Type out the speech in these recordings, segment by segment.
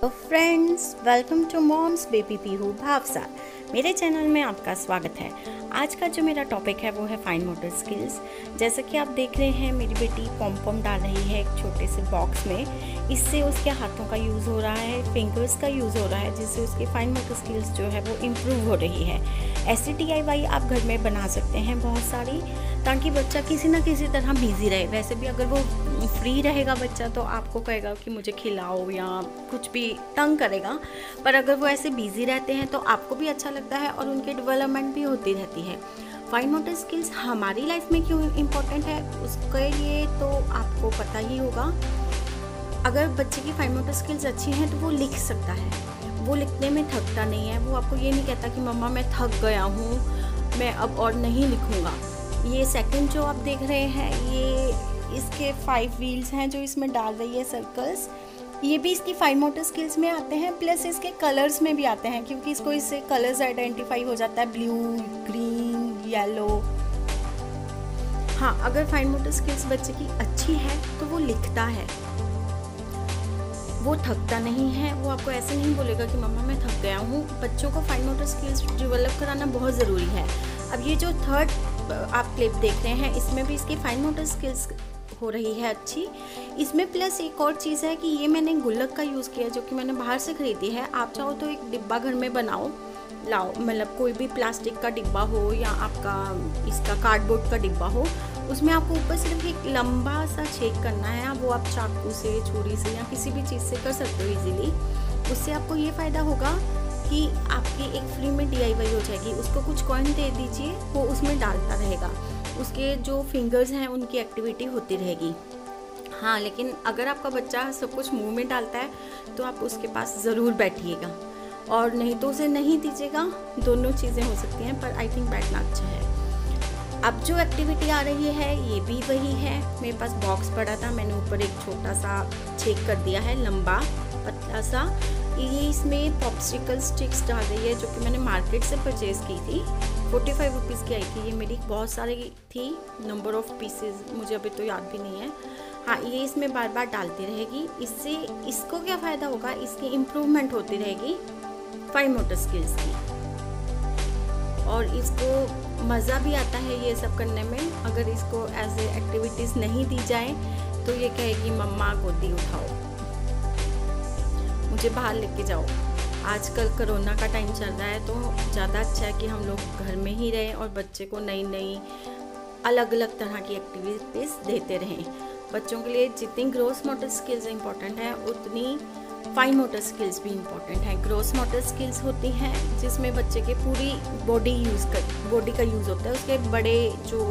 Friends, welcome to moms baby Pihu भावसा। मेरे channel में आपका स्वागत है। आज का जो मेरा टॉपिक है वो है फाइन मोटर स्किल्स। जैसा कि आप देख रहे हैं, मेरी बेटी पॉम पॉम डाल रही है एक छोटे से बॉक्स में। इससे उसके हाथों का यूज़ हो रहा है, फिंगर्स का यूज़ हो रहा है, जिससे उसकी फाइन मोटर स्किल्स जो है वो इम्प्रूव हो रही है। ऐसी DIY आप घर में बना सकते हैं बहुत सारी, ताकि बच्चा किसी ना किसी तरह बिजी रहे। वैसे भी अगर वो फ्री रहेगा बच्चा तो आपको कहेगा कि मुझे खिलाओ या कुछ भी तंग करेगा, पर अगर वो ऐसे बिजी रहते हैं तो आपको भी अच्छा लगता है और उनकी डेवलपमेंट भी होती रहती है। फाइन मोटर स्किल्स हमारी लाइफ में क्यों इम्पोर्टेंट है उसके लिए तो आपको पता ही होगा। अगर बच्चे की फाइन मोटर स्किल्स अच्छी हैं तो वो लिख सकता है, वो लिखने में थकता नहीं है। वो आपको ये नहीं कहता कि मम्मा मैं थक गया हूँ, मैं अब और नहीं लिखूँगा। ये सेकंड जो आप देख रहे हैं, ये इसके 5 व्हील्स हैं जो इसमें डाल रही है सर्कल्स। ये भी इसकी फाइन मोटर स्किल्स में आते हैं, प्लस इसके कलर्स में भी आते हैं, क्योंकि इसको इससे कलर्स आइडेंटिफाई हो जाता है, ब्लू, ग्रीन, येलो। हाँ, अगर फाइन मोटर स्किल्स बच्चे की अच्छी है तो वो लिखता है, वो थकता नहीं है। वो आपको ऐसे नहीं बोलेगा कि मम्मा मैं थक गया हूँ। बच्चों को फाइन मोटर स्किल्स डेवलप कराना बहुत ज़रूरी है। अब ये जो थर्ड आप क्लिप देख रहे हैं, इसमें भी इसकी फाइन मोटर स्किल्स हो रही है अच्छी। इसमें प्लस एक और चीज़ है कि ये मैंने गुल्लक का यूज़ किया, जो कि मैंने बाहर से ख़रीदी है। आप चाहो तो एक डिब्बा घर में बनाओ, लाओ, मतलब कोई भी प्लास्टिक का डिब्बा हो या आपका इसका कार्डबोर्ड का डिब्बा हो, उसमें आपको ऊपर सिर्फ एक लंबा सा छेद करना है। वो आप चाकू से, छुरी से या किसी भी चीज़ से कर सकते हो इजीली। उससे आपको ये फ़ायदा होगा कि आपकी एक फ्री में DIY हो जाएगी। उसको कुछ कॉइन दे दीजिए, वो उसमें डालता रहेगा, उसके जो फिंगर्स हैं उनकी एक्टिविटी होती रहेगी। हाँ, लेकिन अगर आपका बच्चा सब कुछ मुंह में डालता है तो आप उसके पास ज़रूर बैठिएगा, और नहीं तो उसे नहीं दीजिएगा। दोनों चीज़ें हो सकती हैं, पर आई थिंक बैठना अच्छा है। अब जो एक्टिविटी आ रही है ये भी वही है। मेरे पास बॉक्स पड़ा था, मैंने ऊपर एक छोटा सा छेद कर दिया है, लंबा पतला सा। ये इसमें पॉप्सिकल स्टिक्स डाल रही है, जो कि मैंने मार्केट से परचेज़ की थी। 45 रुपीज़ की आई थी ये मेरी, बहुत सारी थी, नंबर ऑफ़ पीसेस मुझे अभी तो याद भी नहीं है। हाँ, ये इसमें बार बार डालती रहेगी। इससे इसको क्या फ़ायदा होगा, इसकी इम्प्रूवमेंट होती रहेगी फाइन मोटर स्किल्स की, और इसको मज़ा भी आता है ये सब करने में। अगर इसको एज ए एक्टिविटीज़ नहीं दी जाए तो ये कहेगी मम्मा गोदी उठाओ, मुझे बाहर लेके जाओ। आजकल कोरोना का टाइम चल रहा है तो ज़्यादा अच्छा है कि हम लोग घर में ही रहें और बच्चे को नई नई अलग अलग तरह की एक्टिविटीज़ देते रहें। बच्चों के लिए जितनी ग्रोस मोटर स्किल्स इंपॉर्टेंट है, उतनी फाइन मोटर स्किल्स भी इम्पॉर्टेंट है। ग्रोस मोटर स्किल्स होती हैं जिसमें बच्चे के पूरी बॉडी का यूज़ होता है। उसके बड़े जो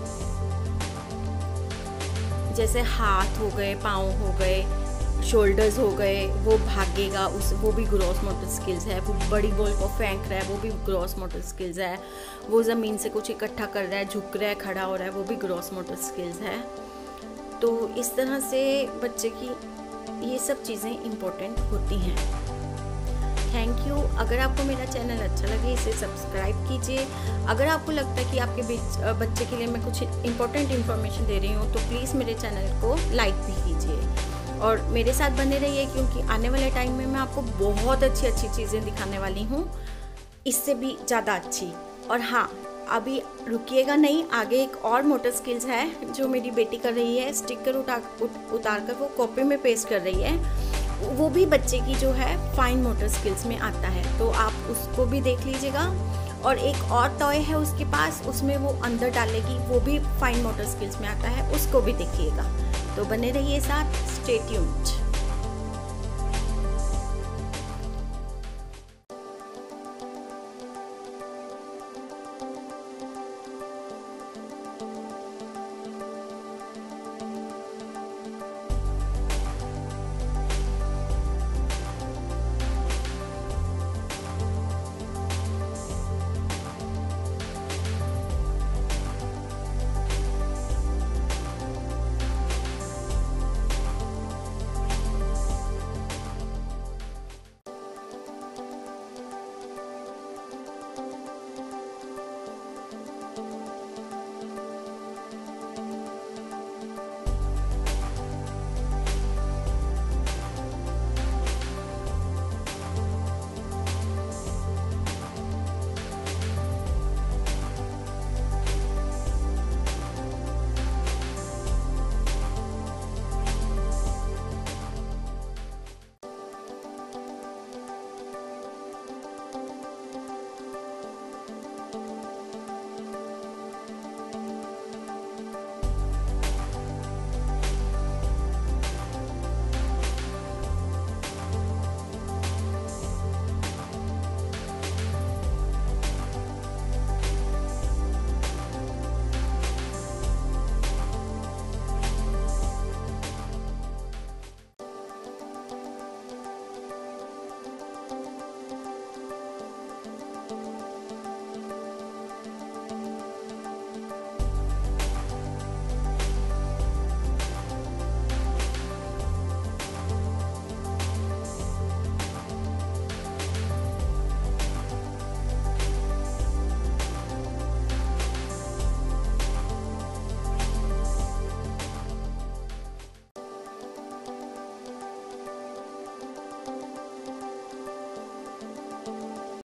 जैसे हाथ हो गए, पाँव हो गए, शोल्डर्स हो गए, वो भागेगा, वो भी ग्रॉस मोटर स्किल्स है। वो बड़ी बॉल को फेंक रहा है, वो भी ग्रॉस मोटर स्किल्स है। वो ज़मीन से कुछ इकट्ठा कर रहा है, झुक रहा है, खड़ा हो रहा है, वो भी ग्रॉस मोटर स्किल्स है। तो इस तरह से बच्चे की ये सब चीज़ें इम्पोर्टेंट होती हैं। Thank you. अगर आपको मेरा चैनल अच्छा लगे इसे सब्सक्राइब कीजिए। अगर आपको लगता है कि आपके बच्चे के लिए मैं कुछ इम्पोर्टेंट इन्फॉर्मेशन दे रही हूँ तो प्लीज़ मेरे चैनल को लाइक भी कीजिए और मेरे साथ बने रहिए, क्योंकि आने वाले टाइम में मैं आपको बहुत अच्छी अच्छी चीज़ें दिखाने वाली हूँ, इससे भी ज़्यादा अच्छी। और हाँ, अभी रुकिएगा नहीं, आगे एक और मोटर स्किल्स है जो मेरी बेटी कर रही है। स्टिकर उतार कर वो कॉपी में पेस्ट कर रही है, वो भी बच्चे की जो है फाइन मोटर स्किल्स में आता है, तो आप उसको भी देख लीजिएगा। और एक और टॉय है उसके पास, उसमें वो अंदर डालेगी, वो भी फाइन मोटर स्किल्स में आता है, उसको भी देखिएगा। तो बने रहिए साथ, स्टे ट्यून्ड।